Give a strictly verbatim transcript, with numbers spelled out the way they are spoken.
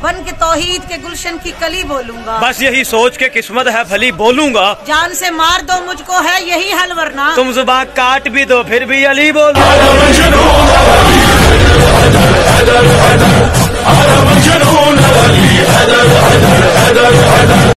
बन के तौहीद के गुलशन की कली बोलूंगा। बस यही सोच के किस्मत है भली बोलूंगा। जान से मार दो मुझको है यही हल, वरना तुम जुबान काट भी दो फिर भी अली बोलूंगा।